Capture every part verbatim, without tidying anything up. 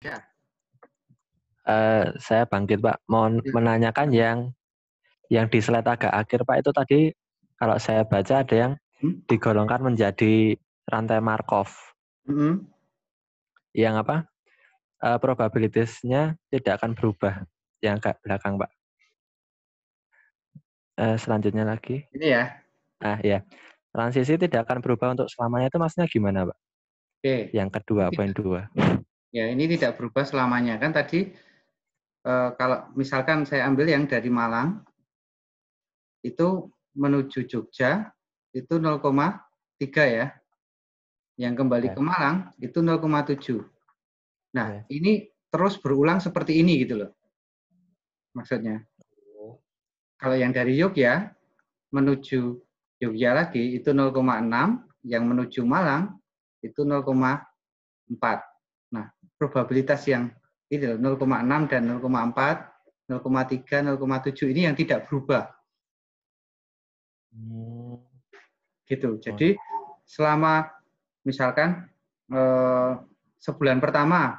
Ya. Uh, saya bangkit Pak, mohon Ya. menanyakan yang yang di slide agak akhir Pak itu tadi kalau saya baca ada yang Hmm? digolongkan menjadi rantai Markov. Hmm. Yang apa? Uh, probabilitasnya tidak akan berubah. Yang agak belakang Pak. Uh, selanjutnya lagi. Ini ya. Ah ya. Transisi tidak akan berubah untuk selamanya itu maksudnya gimana Pak? Oke. Yang kedua, poin dua. Ya, ini tidak berubah selamanya. Kan tadi eh, kalau misalkan saya ambil yang dari Malang, itu menuju Jogja, itu nol koma tiga ya. Yang kembali Ya. ke Malang, itu nol koma tujuh. Nah, Ya. ini terus berulang seperti ini gitu loh. Maksudnya. Kalau yang dari Yogyakarta menuju Yogyakarta lagi, itu nol koma enam. Yang menuju Malang, itu nol koma empat. Nah, probabilitas yang ini nol koma enam dan nol koma empat, nol koma tiga, nol koma tujuh ini yang tidak berubah. Hmm. Gitu. Jadi selama misalkan eh, sebulan pertama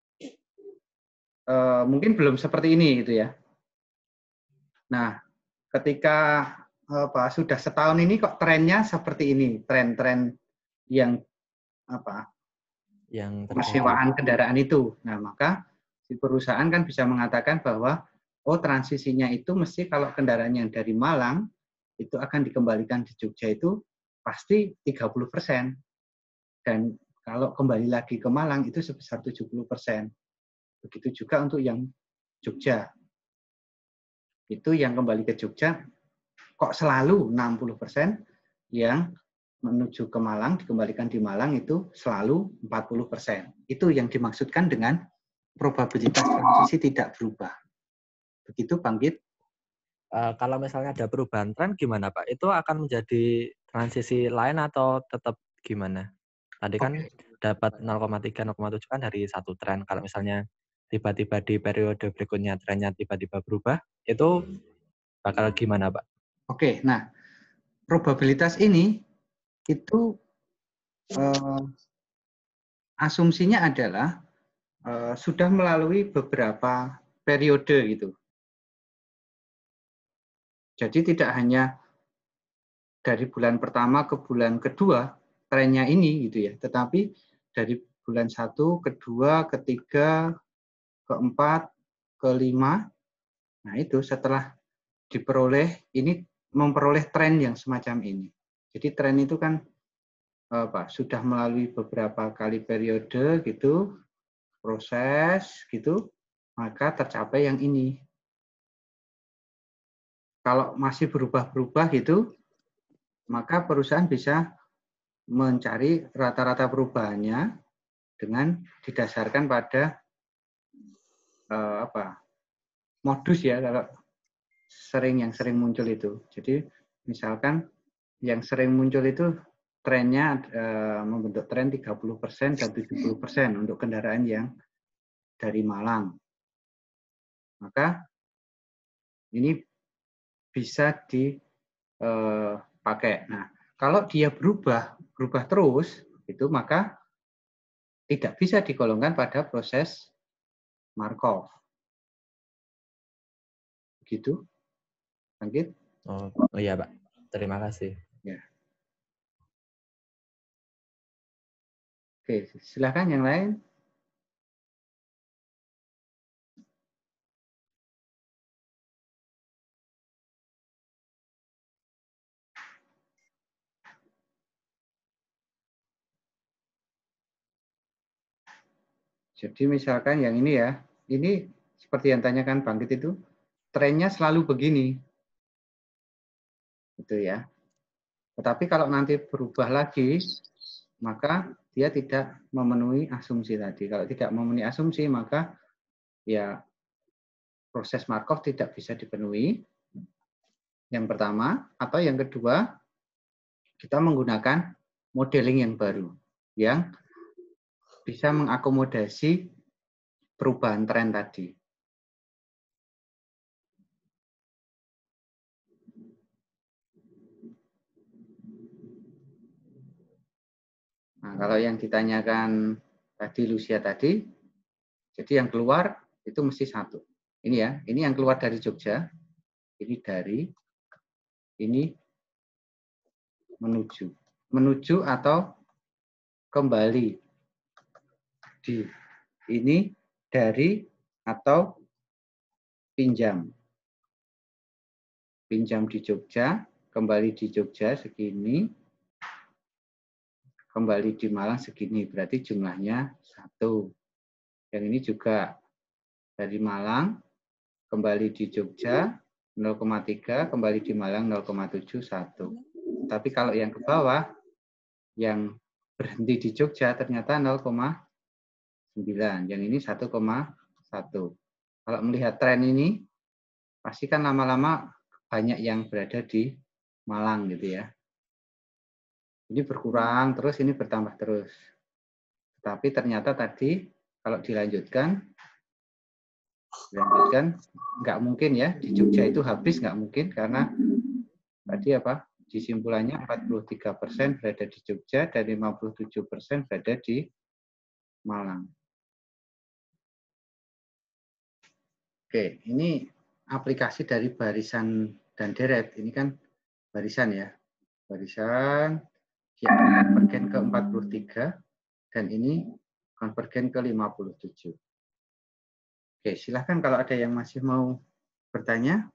eh, mungkin belum seperti ini gitu ya. Nah, ketika apa sudah setahun ini kok trennya seperti ini, tren-tren yang apa? Yang Persewaan terjadi. kendaraan itu. Nah, maka si perusahaan kan bisa mengatakan bahwa oh transisinya itu mesti kalau kendaraan yang dari Malang itu akan dikembalikan di Jogja itu pasti tiga puluh persen. Dan kalau kembali lagi ke Malang itu sebesar tujuh puluh persen. Begitu juga untuk yang Jogja. Itu yang kembali ke Jogja kok selalu enam puluh persen, yang menuju ke Malang, dikembalikan di Malang itu selalu empat puluh persen. Itu yang dimaksudkan dengan probabilitas transisi tidak berubah. Begitu Bangkit? Uh, kalau misalnya ada perubahan tren gimana Pak? Itu akan menjadi transisi lain atau tetap gimana? Tadi kan Oke. dapat nol koma tiga, nol koma tujuh kan dari satu tren. Kalau misalnya tiba-tiba di periode berikutnya trennya tiba-tiba berubah, itu bakal gimana Pak? Oke, nah probabilitas ini itu eh, asumsinya adalah eh, sudah melalui beberapa periode gitu. Jadi tidak hanya dari bulan pertama ke bulan kedua trennya ini gitu ya, tetapi dari bulan satu, kedua, ketiga, keempat, kelima, nah itu setelah diperoleh ini memperoleh tren yang semacam ini. Jadi tren itu kan apa sudah melalui beberapa kali periode gitu, proses gitu, maka tercapai yang ini. Kalau masih berubah-berubah gitu, maka perusahaan bisa mencari rata-rata perubahannya dengan didasarkan pada eh, apa modus ya, kalau sering yang sering muncul itu. Jadi misalkan yang sering muncul itu trennya eh, membentuk tren tiga puluh persen dan tujuh puluh persen untuk kendaraan yang dari Malang. Maka ini bisa dipakai. Nah, kalau dia berubah, berubah terus, itu maka tidak bisa digolongkan pada proses Markov. Begitu, Bangkit? Oh, oh iya Pak, terima kasih. Ya. Oke, silakan yang lain. Jadi misalkan yang ini ya, ini seperti yang tanyakan Bangkit itu, trennya selalu begini. Gitu ya. Tetapi kalau nanti berubah lagi, maka dia tidak memenuhi asumsi tadi. Kalau tidak memenuhi asumsi, maka ya proses Markov tidak bisa dipenuhi. Yang pertama, atau yang kedua, kita menggunakan modeling yang baru, yang bisa mengakomodasi perubahan tren tadi. Nah, kalau yang ditanyakan tadi Lucia tadi, Jadi yang keluar itu mesti satu. Ini ya, ini yang keluar dari Jogja. Ini dari, ini menuju. Menuju atau kembali. Di, ini dari atau pinjam. Pinjam di Jogja, kembali di Jogja segini, kembali di Malang segini. Berarti jumlahnya satu. Yang ini juga dari Malang, kembali di Jogja nol koma tiga, kembali di Malang nol koma tujuh satu. Tapi kalau yang ke bawah, yang berhenti di Jogja ternyata nol koma sembilan. Yang ini satu koma satu. Kalau melihat tren ini, pasti kan lama-lama banyak yang berada di Malang gitu ya. Ini berkurang terus, ini bertambah terus. Tapi ternyata tadi kalau dilanjutkan, dilanjutkan nggak mungkin ya, di Jogja itu habis nggak mungkin, karena tadi apa, kesimpulannya empat puluh tiga persen berada di Jogja dan lima puluh tujuh persen berada di Malang. Oke, ini aplikasi dari barisan dan deret. Ini kan barisan ya, barisan yang konvergen ke empat puluh tiga dan ini konvergen ke lima puluh tujuh. Oke, silahkan kalau ada yang masih mau bertanya.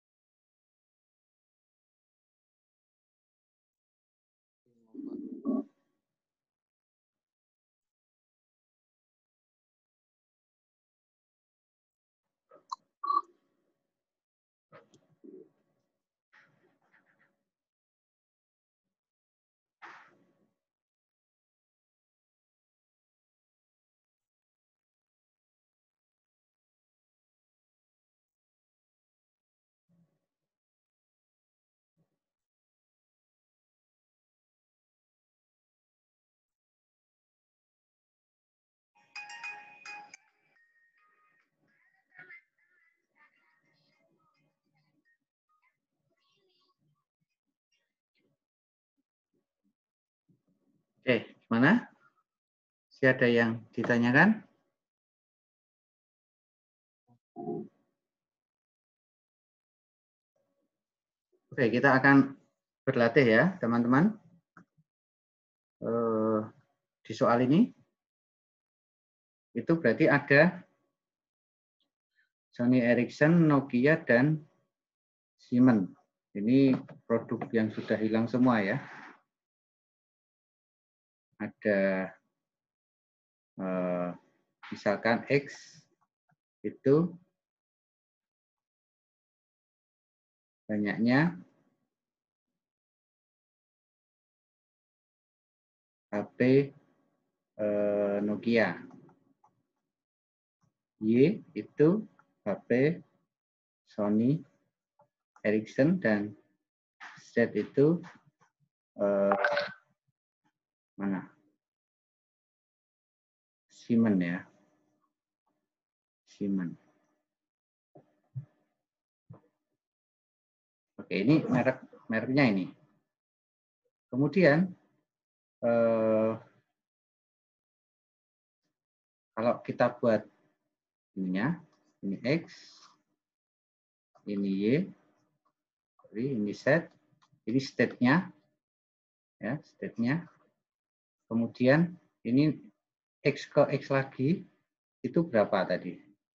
Oke, gimana? Masih ada yang ditanyakan? Oke, kita akan berlatih ya, teman-teman. Eh, di soal ini, itu berarti ada Sony Ericsson, Nokia, dan Siemens. Ini produk yang sudah hilang semua ya. Ada eh, misalkan X itu banyaknya H P eh, Nokia. Y itu H P Sony Ericsson dan Z itu eh, mana? Siemens ya. Siemens. Oke, ini merek mereknya ini. Kemudian eh, kalau kita buat ininya, ini X, ini Y, ini Z, ini state-nya, ya state-nya. Kemudian ini X ke X lagi, itu berapa tadi?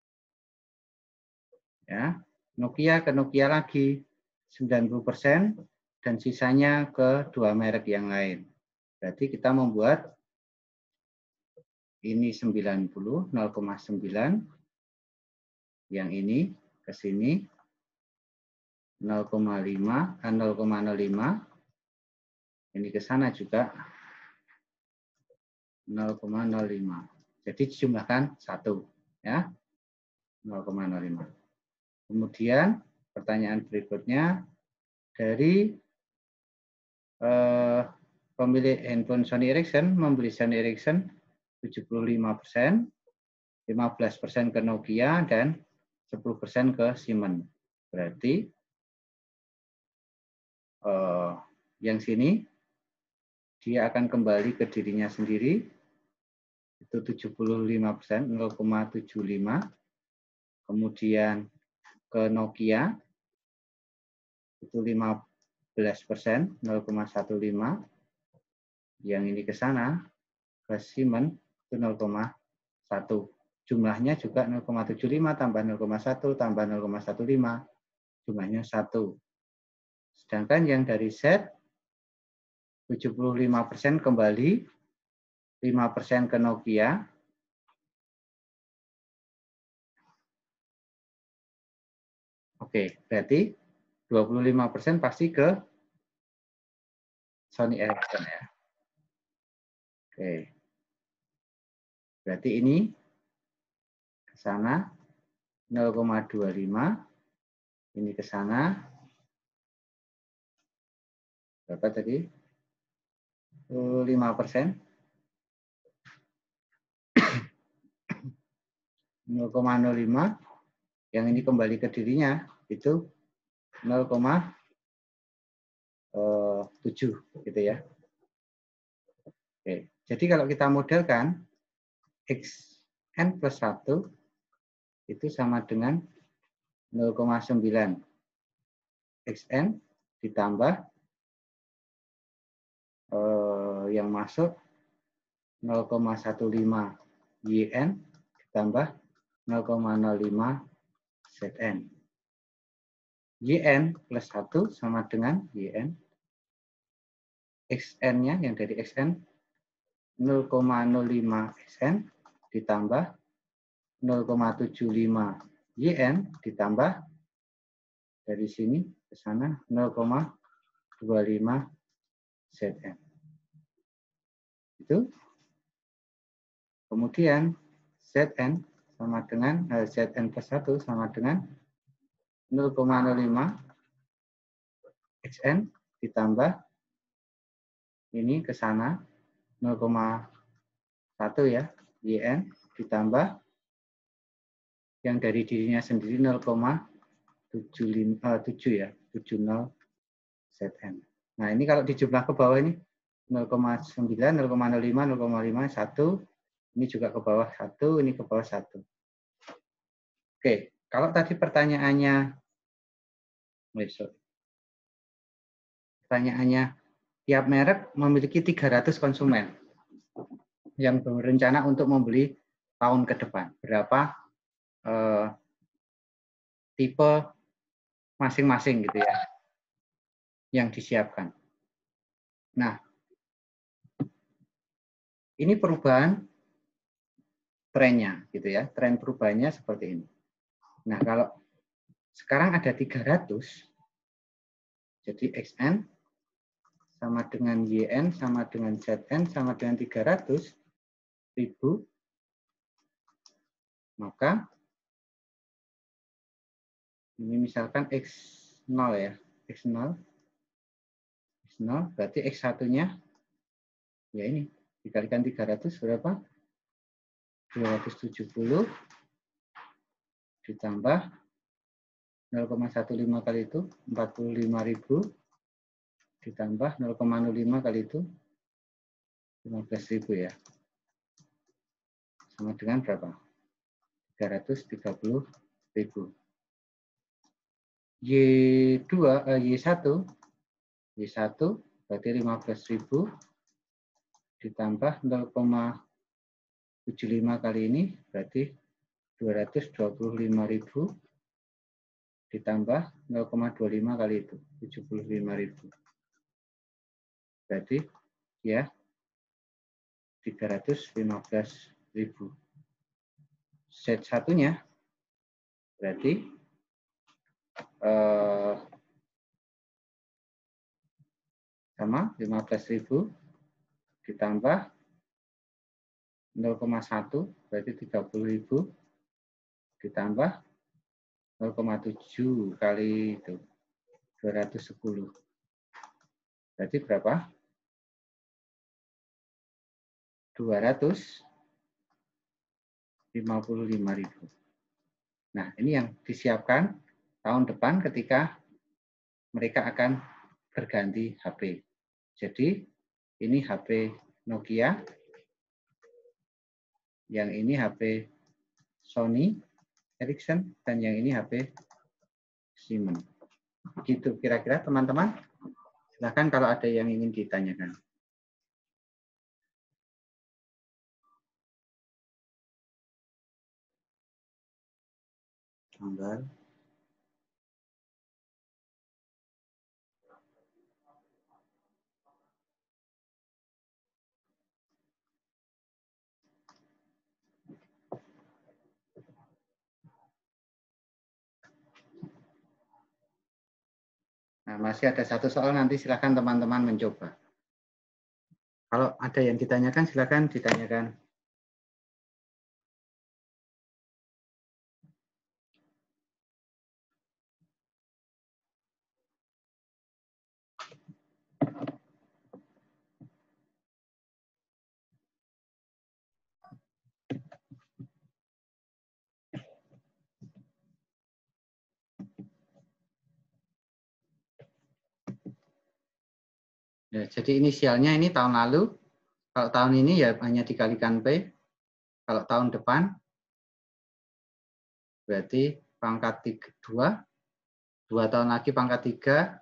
Ya, Nokia ke Nokia lagi sembilan puluh persen dan sisanya ke dua merek yang lain. Berarti kita membuat ini sembilan puluh, nol koma sembilan, yang ini ke sini nol koma lima, nol koma nol lima, ini ke sana juga nol koma nol lima. Jadi dijumlahkan satu, ya, nol koma nol lima. Kemudian pertanyaan berikutnya, dari eh, pemilik handphone Sony Ericsson membeli Sony Ericsson tujuh puluh lima persen, lima belas persen ke Nokia, dan sepuluh persen ke Siemens. Berarti eh, yang sini dia akan kembali ke dirinya sendiri itu tujuh puluh lima persen, nol koma tujuh lima. Kemudian ke Nokia itu lima belas persen, nol koma satu lima. Yang ini ke sana, ke Siemens itu nol koma satu. Jumlahnya juga nol koma tujuh lima tambah nol koma satu tambah nol koma satu lima. Jumlahnya satu. Sedangkan yang dari Z, tujuh puluh lima persen kembali, lima persen ke Nokia, oke, berarti dua puluh lima persen pasti ke Sony Ericsson ya. Oke. Berarti ini ke sana nol koma dua lima, ini ke sana berapa tadi? lima persen. nol koma nol lima, yang ini kembali ke dirinya itu nol koma tujuh gitu ya. Oke. Jadi kalau kita modelkan Xn plus satu itu sama dengan nol koma sembilan Xn ditambah eh, yang masuk nol koma satu lima Yn ditambah nol koma nol lima Zn. Yn plus satu sama dengan Yn. Xn-nya yang dari Xn nol koma nol lima Xn ditambah nol koma tujuh lima Yn ditambah dari sini ke sana nol koma dua lima Zn. Itu. Kemudian Zn sama dengan eh, Zn plus satu sama dengan nol koma nol lima Xn ditambah ini ke sana nol koma satu ya, Yn ditambah yang dari dirinya sendiri nol koma tujuh ya, tujuh nol Zn. Nah, ini kalau dijumlah ke bawah ini nol koma sembilan, nol koma nol lima, nol koma lima, satu, ini juga ke bawah satu, ini ke bawah satu. Oke, kalau tadi pertanyaannya besok. Pertanyaannya, tiap merek memiliki tiga ratus konsumen yang berencana untuk membeli tahun ke depan. Berapa eh, tipe masing-masing gitu ya yang disiapkan. Nah, ini perubahan trennya gitu ya. Tren perubahannya seperti ini. Nah, kalau sekarang ada tiga ratus, jadi Xn sama dengan Yn sama dengan Zn sama dengan tiga ratus ribu, maka ini misalkan X nol ya, X nol, X nol berarti X satu-nya ya ini dikalikan tiga ratus berapa? dua ratus tujuh puluh ditambah nol koma satu lima kali itu empat puluh lima ribu ditambah nol koma nol lima kali itu lima belas ribu ya. Sama dengan berapa? tiga ratus tiga puluh ribu. Y dua, eh, Y satu, Y satu berarti lima belas ribu ditambah nol koma tujuh lima kali ini berarti dua ratus dua puluh lima ribu ditambah nol koma dua lima kali itu tujuh puluh lima ribu. Berarti ya tiga ratus lima belas ribu. Z satunya berarti eh, sama lima belas ribu ditambah nol koma satu berarti tiga puluh ribu ditambah nol koma tujuh kali itu dua ratus sepuluh. Berarti berapa? dua ratus lima puluh lima ribu. Nah, ini yang disiapkan tahun depan ketika mereka akan berganti H P. Jadi, ini H P Nokia. Yang ini H P Sony Ericsson, dan yang ini H P Siemens. Begitu kira-kira teman-teman. Silahkan kalau ada yang ingin ditanyakan. Tanggal. Nah, masih ada satu soal, nanti silakan teman-teman mencoba. Kalau ada yang ditanyakan, silakan ditanyakan. Ya, jadi inisialnya ini tahun lalu. Kalau tahun ini ya hanya dikalikan P. Kalau tahun depan berarti pangkat dua. Dua tahun lagi pangkat tiga.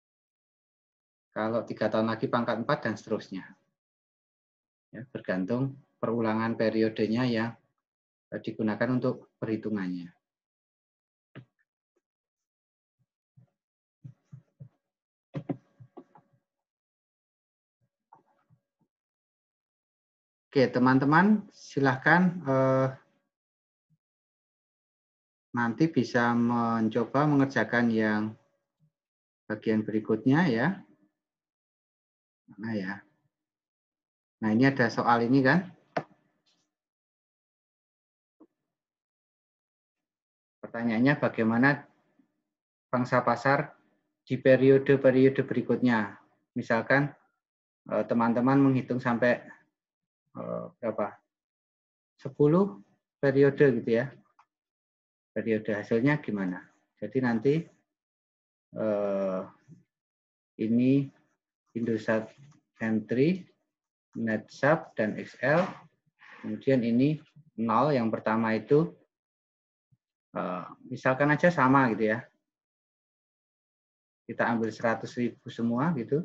Kalau tiga tahun lagi pangkat empat dan seterusnya. Ya, bergantung perulangan periodenya yang digunakan untuk perhitungannya. Oke, teman-teman, silahkan eh, nanti bisa mencoba mengerjakan yang bagian berikutnya ya. Nah ya. Nah ini ada soal ini kan. Pertanyaannya bagaimana pangsa pasar di periode-periode berikutnya. Misalkan teman-teman menghitung sampai eh, berapa? sepuluh periode gitu ya. Periode hasilnya gimana? Jadi nanti eh, ini Indosat entry, NetSub, dan X L. Kemudian ini nol, yang pertama itu eh, misalkan aja sama gitu ya. Kita ambil seratus ribu semua gitu.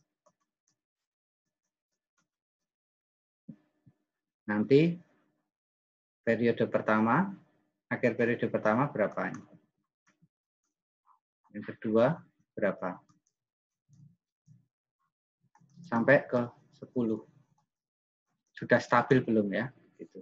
Nanti periode pertama, akhir periode pertama berapa? Yang kedua berapa? Sampai ke sepuluh. Sudah stabil belum ya? Gitu.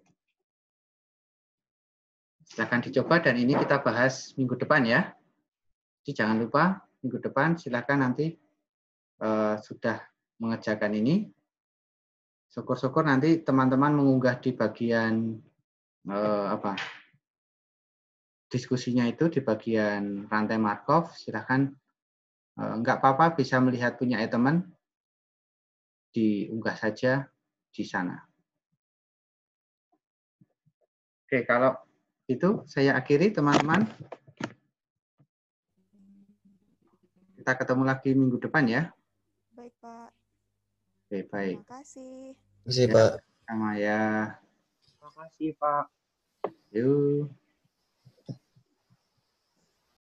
Silahkan dicoba, dan ini kita bahas minggu depan ya. Jadi jangan lupa minggu depan silakan nanti eh, sudah mengerjakan ini. Syukur-syukur nanti teman-teman mengunggah di bagian eh, apa? Diskusinya itu di bagian rantai Markov. Silahkan eh, nggak apa-apa bisa melihat punya teman, diunggah saja di sana. Oke, kalau itu saya akhiri teman-teman. Kita ketemu lagi minggu depan ya. Baik, Pak. Oke, baik. Terima kasih. Terima kasih, Pak. Sama ya. Terima kasih, Pak. Yuk.